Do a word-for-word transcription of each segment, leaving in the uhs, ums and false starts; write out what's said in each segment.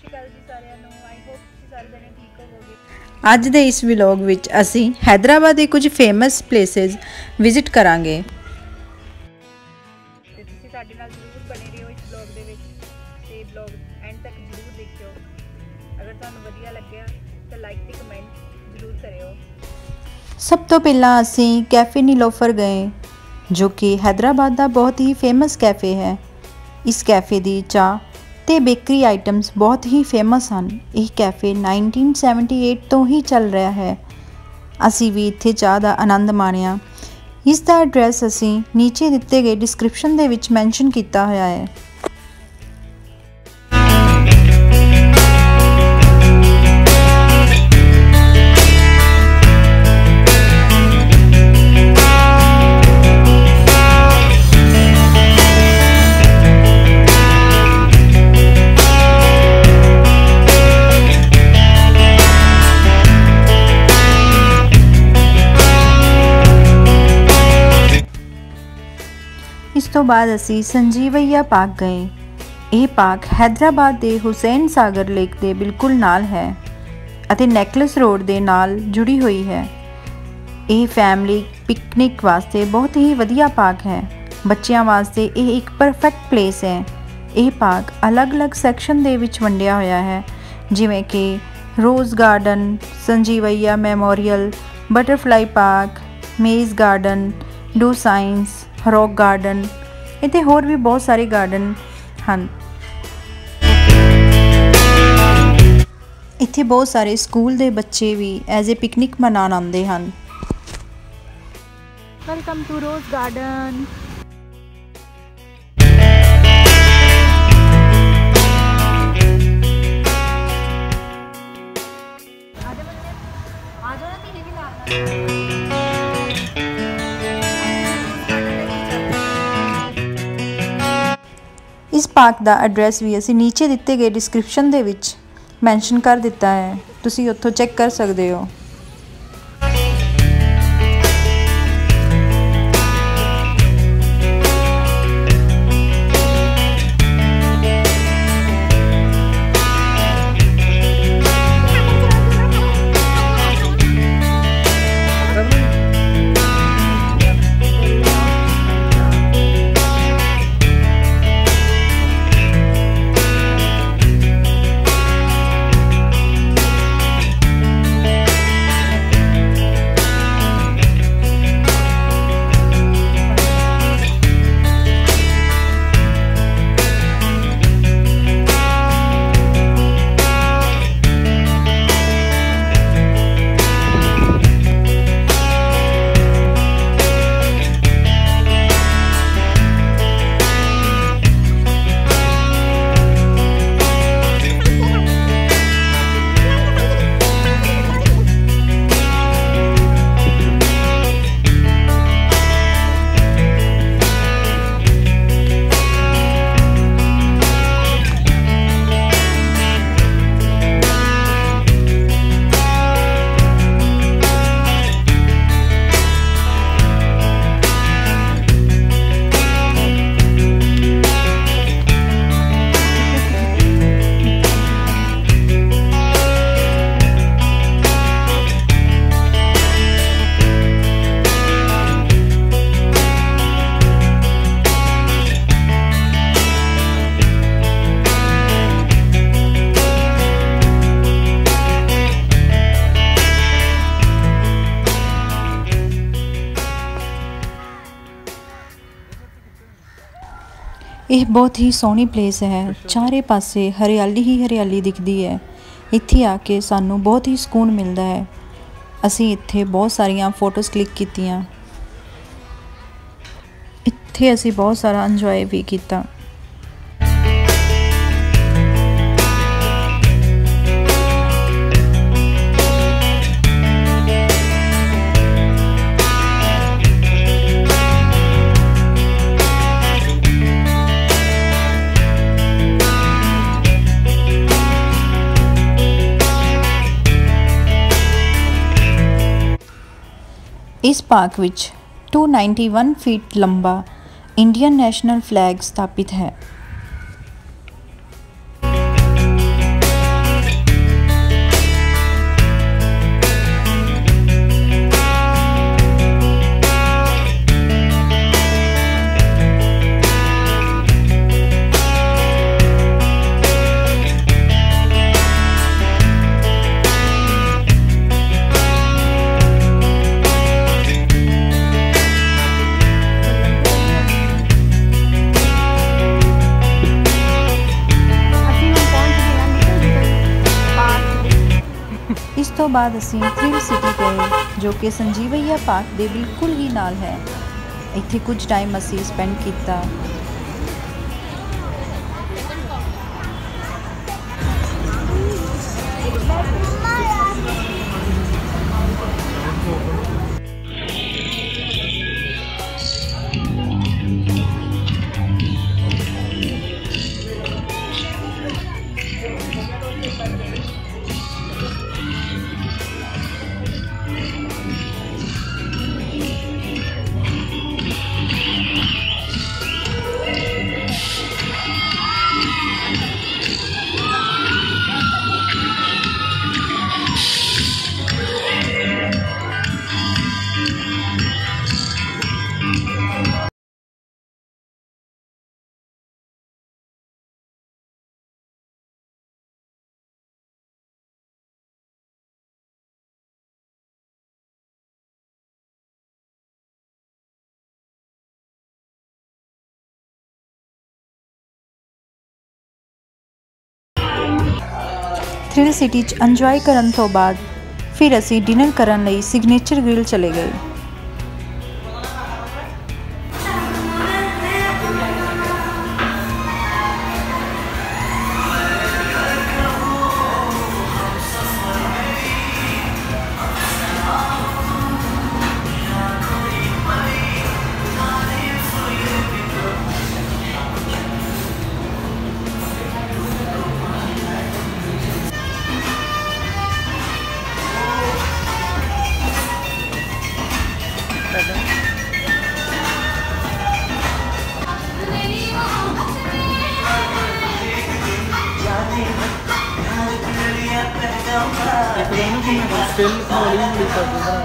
ਸ਼੍ਰੀ ਅਕਾਲ ਜੀ ਸਾਰਿਆਂ ਨੂੰ। ਆਈ ਹੋਪ ਤੁਸੀਂ ਸਾਰੇ ਜਣੇ ਠੀਕ ਹੋਵੋਗੇ। ਅੱਜ ਦੇ ਇਸ ਵਲੌਗ ਵਿੱਚ ਅਸੀਂ ਹੈਦਰਾਬਾਦ ਦੇ ਕੁਝ ਫੇਮਸ ਪਲੇਸਿਸ ਵਿਜ਼ਿਟ ਕਰਾਂਗੇ ਤੇ ਤੁਸੀਂ ਸਾਡੇ ਨਾਲ ਜ਼ਰੂਰ ਬਣੇ ਰਹੋ ਇਸ ਵਲੌਗ ਦੇ ਵਿੱਚ ਤੇ ਵਲੌਗ ਐਂਡ ਤੱਕ ਜ਼ਰੂਰ ਦੇਖਿਓ। ਅਗਰ ਤੁਹਾਨੂੰ ਵਧੀਆ ਲੱਗਿਆ ਤਾਂ ਲਾਈਕ ਤੇ ਕਮੈਂਟ ਜ਼ਰੂਰ ਕਰਿਓ। ਸਭ ਤੋਂ ਪਹਿਲਾਂ ਅਸੀਂ ਕੈਫੇ ਨੀਲੋਫਰ ਗਏ ਜੋ ਕਿ हैदराबाद ਦਾ ਬਹੁਤ ਹੀ ਫੇਮਸ ਕੈਫੇ ਹੈ। ਇਸ ਕੈਫੇ ਦੀ ਚਾਹ ਤੇ ਬੇਕਰੀ ਆਈਟਮਸ ਬਹੁਤ ਹੀ ਫੇਮਸ ਹਨ। ਇਹ ਕੈਫੇ नाइनटीन सेवेंटी एट ਤੋਂ ਹੀ ਚੱਲ ਰਿਹਾ ਹੈ। ਅਸੀਂ ਵੀ ਇੱਥੇ ਚਾਹ ਦਾ ਆਨੰਦ ਮਾਣਿਆ। ਇਸ ਦਾ ਐਡਰੈਸ ਅਸੀਂ ਨੀਚੇ ਦਿੱਤੇ ਗਏ ਡਿਸਕ੍ਰਿਪਸ਼ਨ ਦੇ ਵਿੱਚ ਮੈਂਸ਼ਨ ਕੀਤਾ ਹੋਇਆ ਹੈ। ਇਸ ਤੋਂ ਬਾਅਦ ਅਸੀਂ ਸੰਜੀਵਈਆ ਪਾਰਕ ਗਏ। ਇਹ ਪਾਰਕ हैदराबाद ਦੇ ਹੁਸੈਨ ਸਾਗਰ ਲੇਕ ਦੇ ਬਿਲਕੁਲ ਨਾਲ ਹੈ ਅਤੇ ਨੈਕਲੈਸ ਰੋਡ ਦੇ ਨਾਲ ਜੁੜੀ ਹੋਈ ਹੈ। ਇਹ ਫੈਮਿਲੀ ਪਿਕਨਿਕ ਵਾਸਤੇ ਬਹੁਤ ਹੀ ਵਧੀਆ ਪਾਰਕ ਹੈ। ਬੱਚਿਆਂ ਵਾਸਤੇ ਇਹ ਇੱਕ ਪਰਫੈਕਟ ਪਲੇਸ ਹੈ। ਇਹ ਪਾਰਕ ਅਲੱਗ-ਅਲੱਗ ਸੈਕਸ਼ਨ ਦੇ ਵਿੱਚ ਵੰਡਿਆ ਹੋਇਆ ਹੈ ਜਿਵੇਂ ਕਿ rose garden, Sanjeevaiah memorial, butterfly park, maze garden, do science, rock garden इत्थे होर भी बहुत सारे गार्डन हैं। इत्थे बहुत सारे स्कूल दे बच्चे भी एज ए पिकनिक मनान आते हैं। Welcome to rose garden. इस पार्क का एड्रैस भी असी नीचे दिते गए डिस्क्रिप्शन दे विच मैंशन कर दिता है, तुसी उत्थों चेक कर सकते हो। ਇਹ ਬਹੁਤ ਹੀ ਸੋਹਣੀ ਪਲੇਸ ਹੈ। ਚਾਰੇ ਪਾਸੇ ਹਰਿਆਲੀ ਹੀ ਹਰਿਆਲੀ ਦਿਖਦੀ ਹੈ। ਇੱਥੇ ਆ ਕੇ ਸਾਨੂੰ ਬਹੁਤ ਹੀ ਸਕੂਨ ਮਿਲਦਾ ਹੈ। ਅਸੀਂ ਇੱਥੇ ਬਹੁਤ ਸਾਰੀਆਂ ਫੋਟੋਜ਼ ਕਲਿੱਕ ਕੀਤੀਆਂ। ਇੱਥੇ ਅਸੀਂ ਬਹੁਤ ਸਾਰਾ ਇੰਜੋਏ ਵੀ ਕੀਤਾ। इस पार्क विच टू नाइनटी वन फीट लंबा इंडियन नेशनल फ्लैग स्थापित है। तो बाद असीं थ्रिल सिटी गए जो कि संजीवैया पार्क दे बिल्कुल ही नाल है। इत्थे कुछ टाइम असीं स्पेंड किया। थ्रिल सिटी च इंजॉय करन तो बाद फिर असी डिनर करन लई सिग्नेचर ग्रिल चले गए। स्टिल हौली कर दूंगा।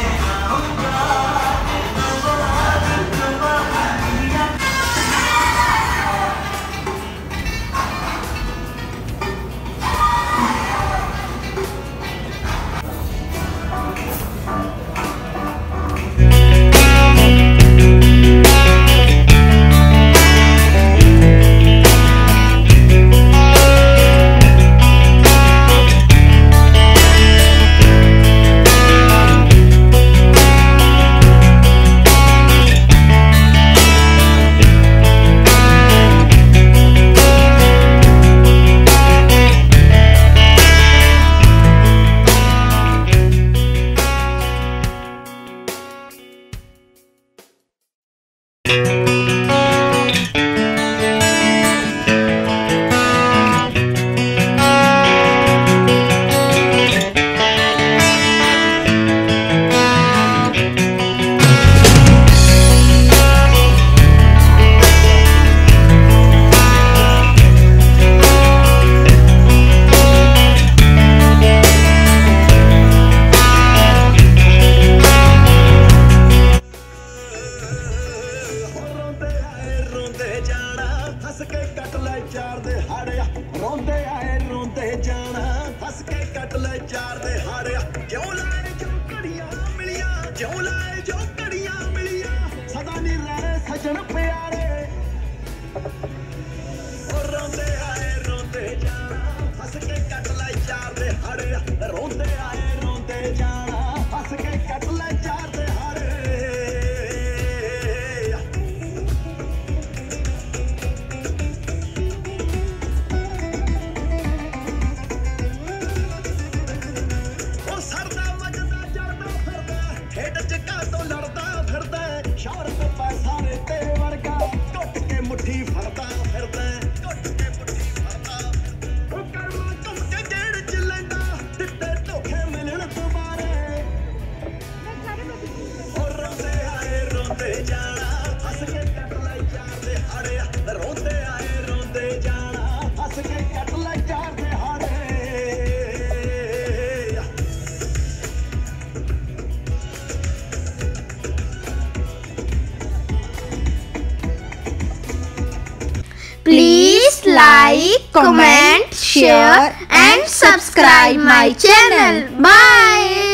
Please like, comment, share and subscribe my channel. Bye.